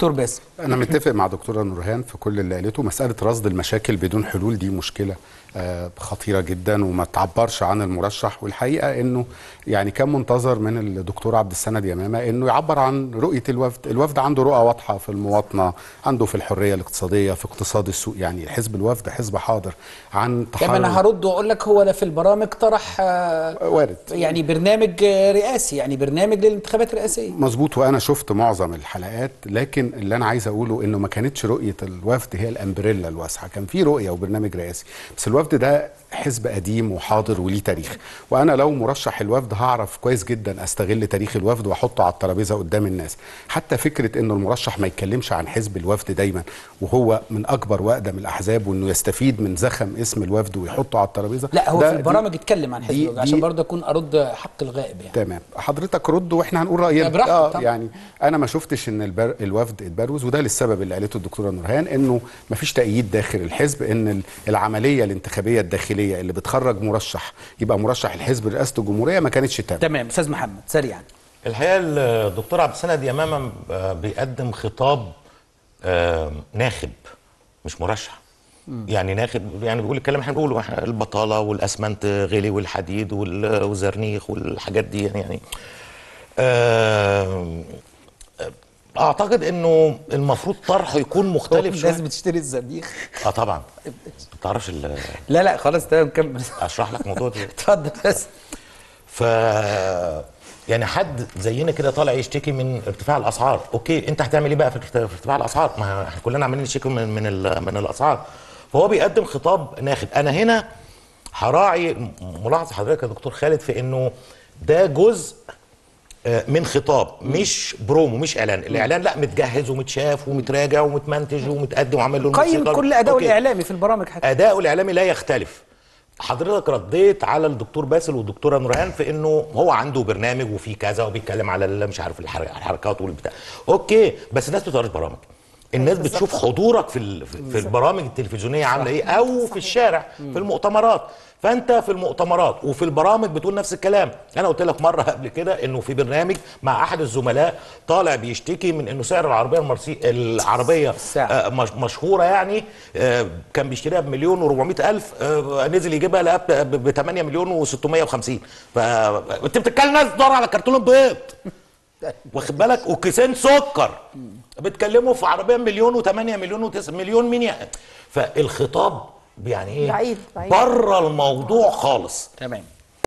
دكتور باسم. أنا متفق مع دكتورة نورهان في كل اللي قالته. مسألة رصد المشاكل بدون حلول دي مشكلة خطيرة جدا وما تعبرش عن المرشح. والحقيقة انه يعني كان منتظر من الدكتور عبد السند يمامة انه يعبر عن رؤية الوفد. الوفد عنده رؤى واضحة في المواطنة، عنده في الحرية الاقتصادية، في اقتصاد السوق. يعني حزب الوفد حزب حاضر عن تحرر. انا هرد واقول لك هو ده في البرامج طرح وارد يعني برنامج رئاسي، يعني برنامج للانتخابات الرئاسية. مظبوط، وانا شفت معظم الحلقات. لكن اللي انا عايز اقوله انه ما كانتش رؤية الوفد هي الامبريلا الواسعة، كان في رؤية وبرنامج رئاسي. بس الوفد ده حزب قديم وحاضر وليه تاريخ، وانا لو مرشح الوفد هعرف كويس جدا استغل تاريخ الوفد واحطه على الترابيزه قدام الناس. حتى فكره انه المرشح ما يتكلمش عن حزب الوفد دايما وهو من اكبر واقدم الاحزاب، وانه يستفيد من زخم اسم الوفد ويحطه على الترابيزه. لا هو في البرامج اتكلم عن حزب الوفد عشان برضه اكون ارد حق الغائب يعني. تمام، حضرتك رد واحنا هنقول راينا. يعني انا ما شفتش ان الوفد اتبروز، وده للسبب اللي قالته الدكتوره نورهان، انه ما فيش تأييد داخل الحزب، ان العمليه الانتخابيه الداخليه اللي بتخرج مرشح يبقى مرشح الحزب لرئاسه الجمهوريه ما كانتش تمام. استاذ محمد سريعا. الحقيقه الدكتور عبد السند يمامه بيقدم خطاب ناخب مش مرشح. يعني ناخب، يعني بيقول الكلام احنا بنقوله، البطاله والاسمنت غلي والحديد والزرنيخ والحاجات دي يعني اعتقد انه المفروض طرحه يكون مختلف شويه. الناس بتشتري الزرنيخ طبعا ما تعرفش لا خلاص تمام كمل. اشرح لك موضوع ده. اتفضل بس. يعني حد زينا كده طالع يشتكي من ارتفاع الاسعار، اوكي انت هتعمل ايه بقى في ارتفاع الاسعار؟ ما احنا كلنا عمالين نشتكي من الاسعار. فهو بيقدم خطاب ناخب. انا هنا هراعي ملاحظه حضرتك يا دكتور خالد في انه ده جزء من خطاب، مش برومو، مش اعلان. الاعلان لا متجهز ومتشاف ومتراجع ومتمنتج ومتقدم وعامل له قيم كل اداؤه الاعلامي في البرامج. حتى اداؤه الاعلامي لا يختلف. حضرتك رديت على الدكتور باسل والدكتوره نورهان في انه هو عنده برنامج وفي كذا وبيتكلم على مش عارف الحركات والبتاع. اوكي، بس الناس بتقراش برامج. الناس بتشوف حضورك في البرامج التلفزيونيه عامله ايه، او في الشارع في المؤتمرات. فانت في المؤتمرات وفي البرامج بتقول نفس الكلام. انا قلت لك مره قبل كده انه في برنامج مع احد الزملاء طالع بيشتكي من انه سعر العربيه مشهوره يعني كان بيشتريها ب1,400,000 نزل يجيبها لقى ب8,650,000. فانت بتتكلم ناس تدور على كرتون بيض واخد بالك وكيسين سكر، بتكلموا في عربيه ب1,000,000 و8 مليون و9 مليون. مين يعني؟ فالخطاب يعني ايه؟ بعيد بره الموضوع خالص. تمام.